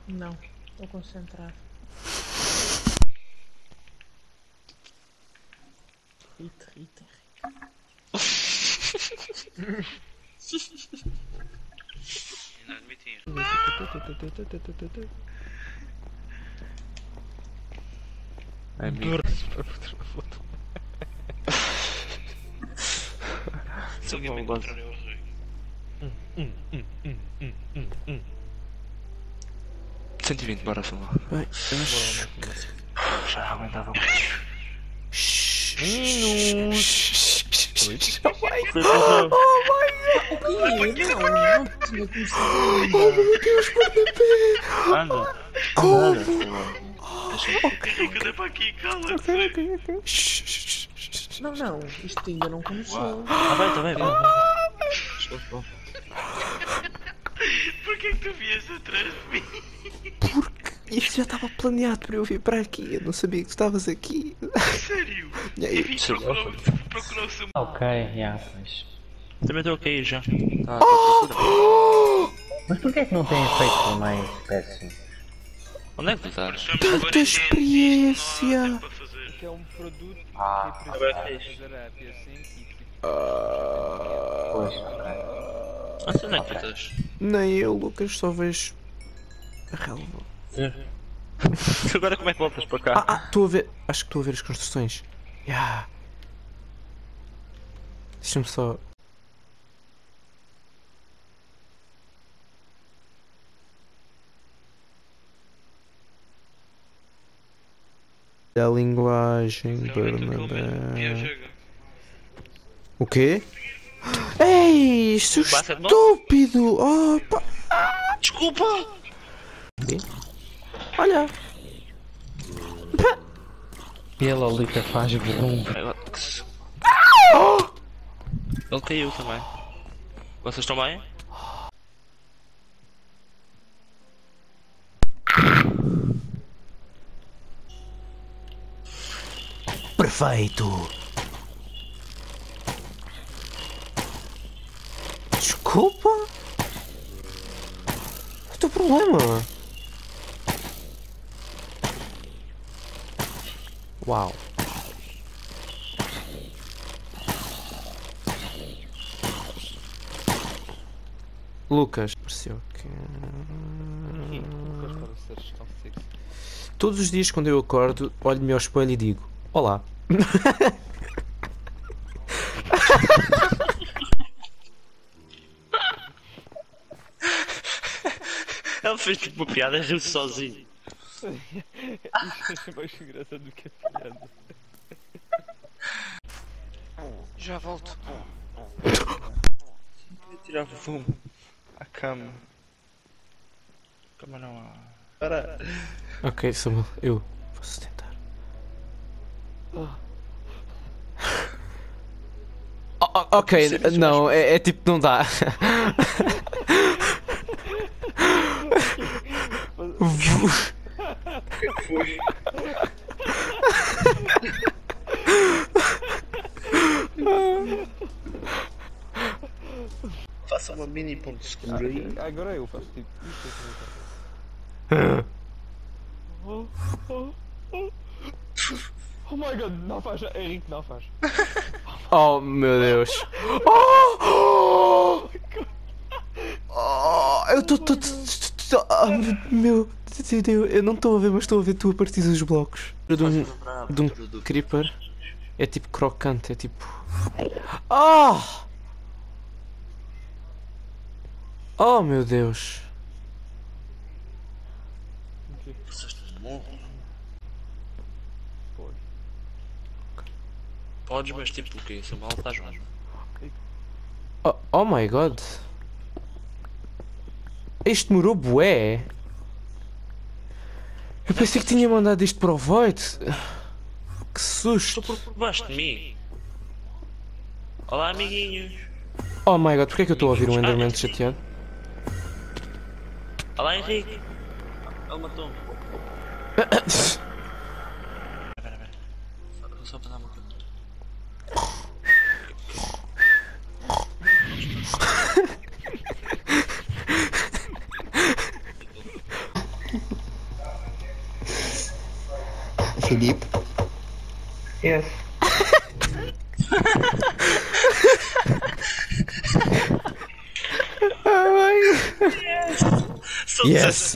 Não, estou concentrado. Rita. Não admitir. Amigo. Se alguém me encontrar, eu arrei. 120, bora falar. Bem, Já aguentava. Meninos! Não tinha começado ainda. Oh meu Deus, guarda-pé! Anda. Como? Henrique, anda para aqui, cala-te. Não, isto ainda não começou. Tá bem, Porquê que tu vieste atrás de mim? Porque isto já estava planeado para eu vir para aqui. Eu não sabia que tu estavas aqui. Sério? E aí, Eu vim procurar o seu... Ok, já, pois. Também estou a cair já. Tá, tô procurando. Mas porquê é que não tem efeito mais péssimo? Onde é que tu estás? tanta experiência! Que é um produto que agora é precisa fazer a assim e Pois, ok. Não sei onde é que tu estás. Nem eu, Lucas, só vejo a relva. Agora como é que voltas para cá? Estou a ver. Acho que estou a ver as construções. Deixa-me só. A linguagem, Bernabé. O quê? Ei, seu estúpido! Oh, pá. Desculpa! Olha! E a Lolita faz brum. Ele caiu também. Vocês estão bem? Perfeito! Desculpa? O teu problema? Uau! Lucas, pareceu que. Todos os dias quando eu acordo, olho-me ao espelho e digo: Olá! Ele fez tipo uma piada e riu-se sozinho. Isso é mais engraçado do que a piada. Já volto. Queria tirar fumo à cama. Cama não há. Para. Ok, Samuel, eu posso tentar. Ok, não, é tipo, não dá. Foi. Faça uma mini ponto segura aí. Agora eu faço tipo isto. Oh my god, não faz, Henrique, não faz. Oh meu Deus. Eu estou. Meu Deus, eu não estou a ver, mas estou a ver tu a partir dos blocos. De um creeper. É tipo crocante, é tipo. Oh meu Deus. Vocês morram. Podes, mas tipo o quê? Se mal estás mal. Oh my god. Isto demorou bué. Eu pensei que tinha mandado isto para o Void. Que susto. Estou por baixo de mim. Olá, amiguinhos. Oh my god, porquê é que eu estou a ouvir um Enderman chateado? Olá, Henrique. Ele matou-me. Espera. Só para dar uma coisa. Filipe? Yes. Yes.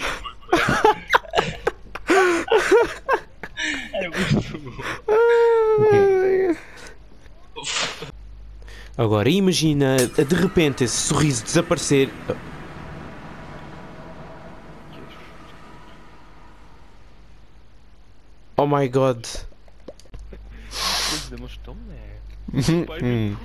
Agora imagina de repente esse sorriso desaparecer. Oh my god. Coisa da mostão, né? Hum.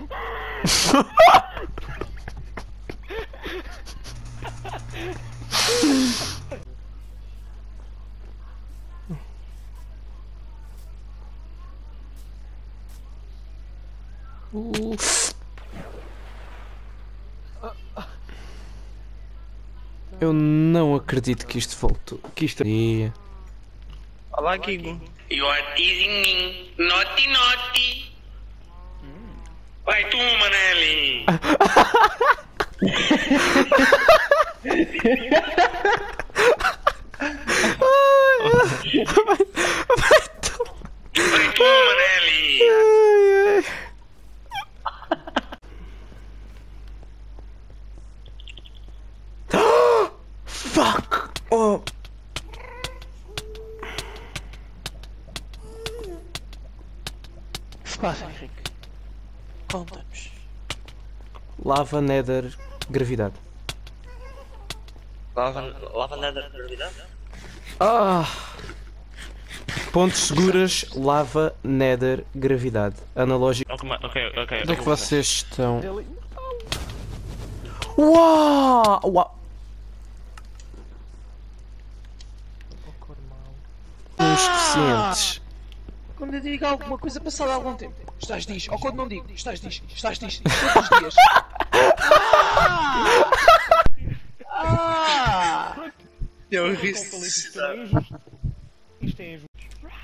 Eu não acredito que isto voltou. Que isto é. Olá, Kingo. You are teasing me. Naughty, naughty. Vai tu, Manelli. Vai tu, Manelli. Fuck! Oh! O que se passa, Henrique? Conta-nos. Lava, Nether, gravidade. Lava nada de gravidade? Ah! Pontos seguras, lava, Nether, gravidade. Analógico. Ok. Onde é que vocês estão? Uau! Uau! Os suficientes. Quando eu digo alguma coisa passada algum tempo, estás diz. Ou quando não digo, estás diz. Todos os dias. Eu Falei que isto é injusto. Isto é injusto.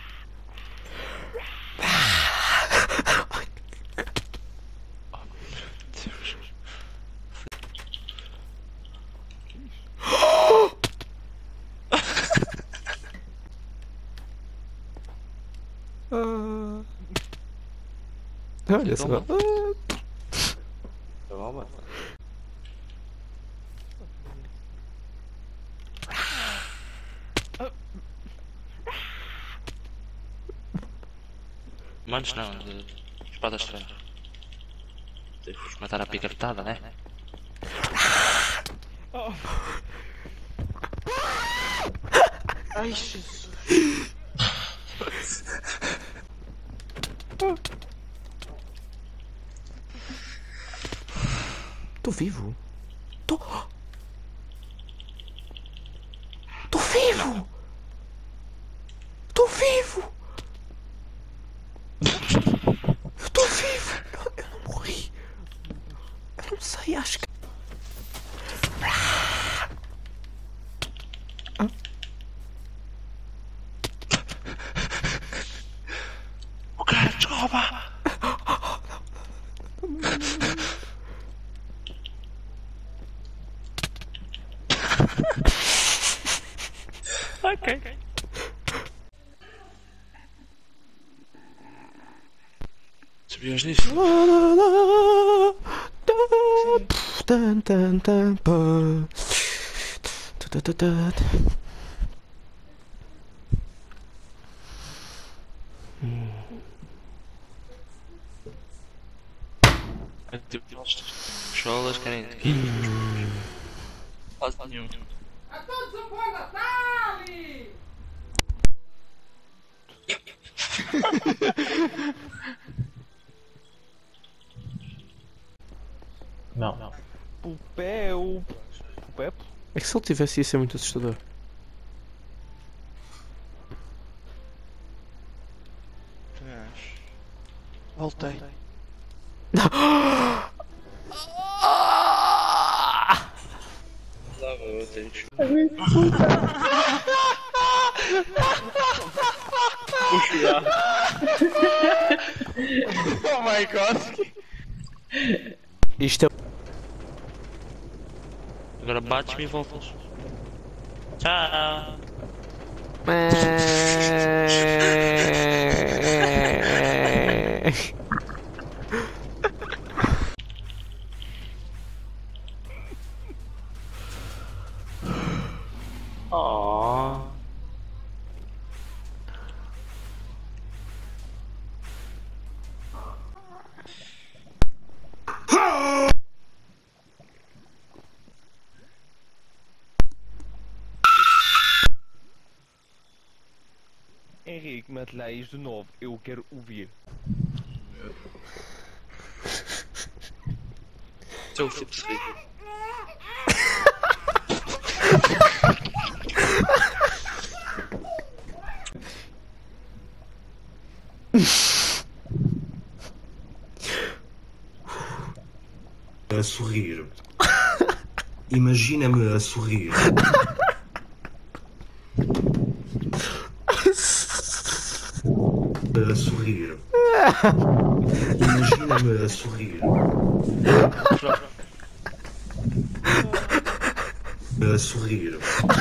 Olha só. Manos não, de espada estranha. Devo matar a picartada, né? Ai, Jesus. Tô vivo. Tô vivo! Tô vivo! Eu tô vivo! Eu não morri! Eu não sei, acho que. O cara desculpa! Ok. Sabias disso? Tan, tan, tan, pá. Tu, tu, tu, tu. É tipo, cholas querem quase nenhum. Não. O pé, o pé. É que se ele tivesse ia ser muito assustador. Voltei. Lá vou ter. Puxa já. Oh my god. Isto é. Agora bates-me e voltas. Tchau. Oh. Henrique, mete lá isto de novo, eu quero ouvir. Seu filho percebi. A sorrir. Imagina-me a sorrir. A sorrir. Imagina-me a sorrir. A sorrir.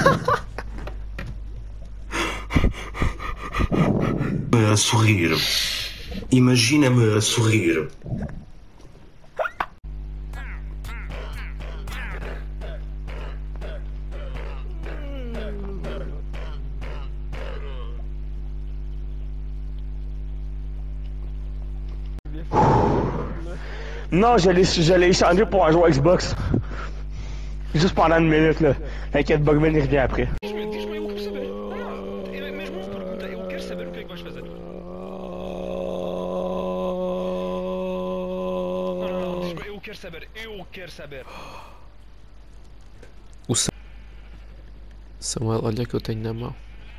A sorrir. Imagina-me a sorrir. Non, j'allais échanger pour un joueur Xbox. Juste pendant une minute, là. T'inquiète, Bugman, il revient après. Diz-me eu quero saber. É mesmo uma pergunta, eu quero saber o que é que vais fazer. Não, diz-me, eu quero saber, eu quero saber. O Samuel, olha o que eu tenho na mão.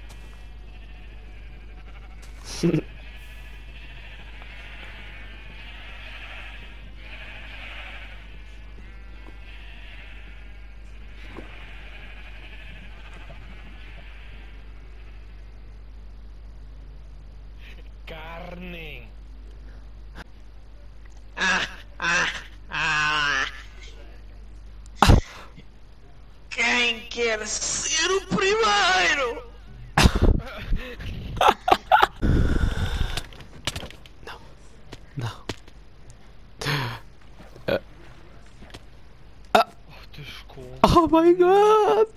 Carne. Quem quer ser o primeiro? Não. Desculpa. Oh my god!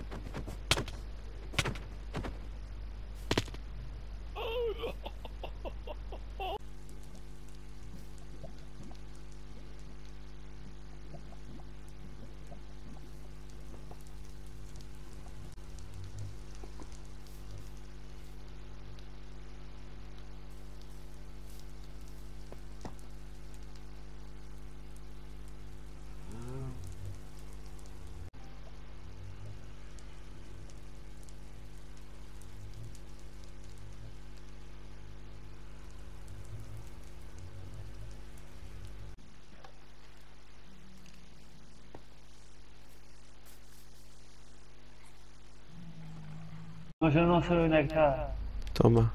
Mas eu não sei onde é que está. Toma.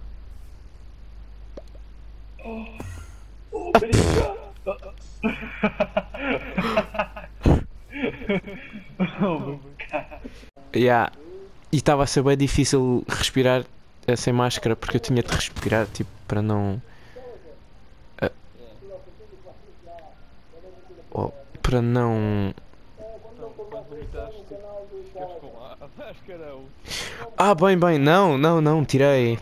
Yeah. E estava a ser bem difícil respirar sem máscara porque eu tinha de respirar tipo para não. Para não. Quando vomitaste, ficaste com a máscara. Ah, bem, não, tirei.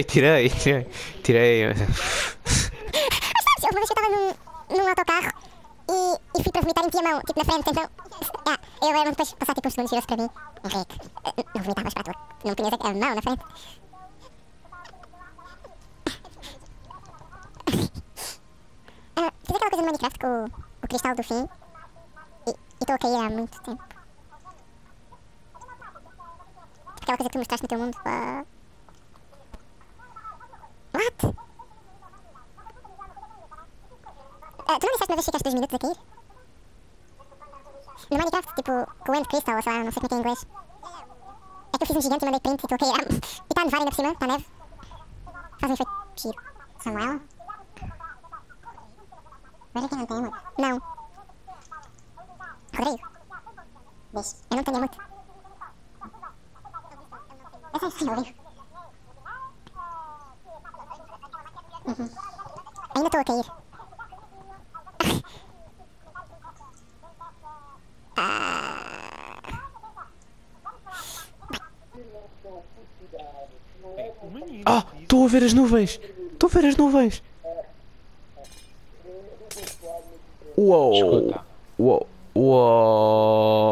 Uma vez eu estava num autocarro e fui para vomitar em Tiamão, tipo na frente, então. Eu lembro depois passar tipo uns segundos e virou-se para mim. Henrique, não vomitavas para a tua. Não punhas a mão na frente. Fiz aquela coisa no Minecraft com o cristal do fim e estou a cair há muito tempo. Aquela coisa que tu mostraste no teu mundo. What? Tu não disseste uma vez que ficaste 2 minutos a cair? No Minecraft, tipo, com o End Crystal, ou sei lá, não sei como é que é em inglês. É que eu fiz um gigante e mandei print e estou a cair. E está a nevar ainda por cima, está a neve. Faz um efeito giro. Samuel? Mas aqui não tem emote? Não. Rodrigo? Diz, eu não tenho emote. Eu sei, Rodrigo. Ainda estou a cair. Ah, estou a ver as nuvens. Estou a ver as nuvens. Uou. Escuta. Uou. Uou.